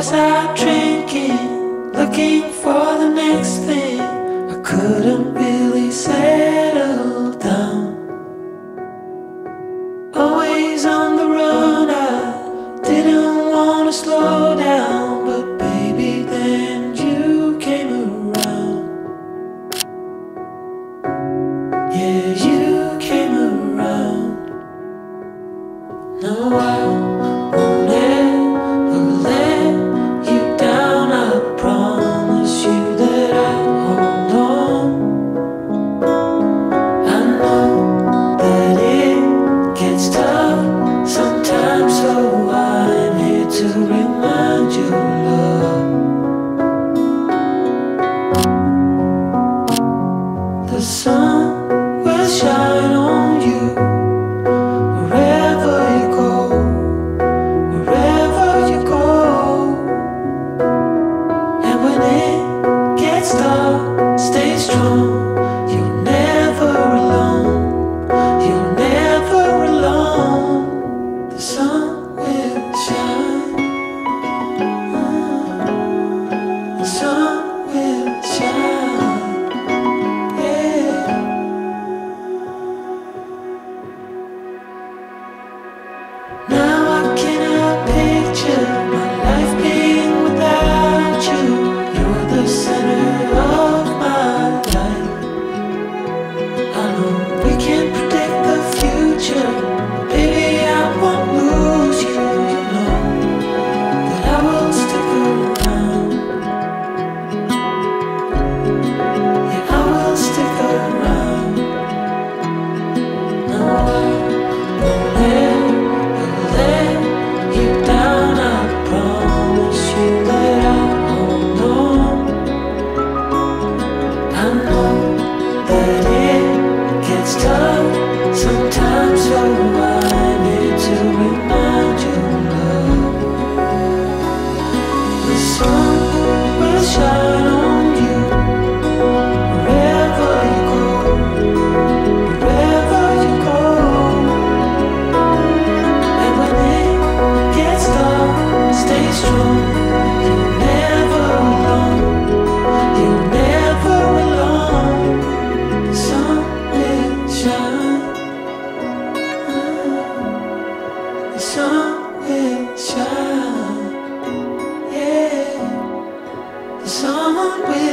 was out drinking, looking for the next thing. I couldn't really settle down. Always on the run, I didn't want to slow down. But baby, then you came around. Yeah, you came around. No, I won't ever let you down. I promise you that I'll hold on. I know that it gets tough sometimes, so I'm here to remind you, love. The sun will shine on you wherever you go, wherever you go. And when it gets dark, stay strong. You're never alone. You're never alone. The sun will shine. The sun will shine. Yeah. Now I cannot picture my life being without you. You're the center of my life. I know we can't predict the future, but baby, I won't lose you. You know that I will stick around. Yeah, I will stick around. No, I won't ever let you down. I promise you that I'll hold on. I know that it gets tough sometimes, so I'm here to remind you, love. The sun will shine on you wherever you go, wherever you go. And when it gets dark, stay strong. You're never alone. You're never alone. The sun will shine. The sun will shine. Yeah. The sun will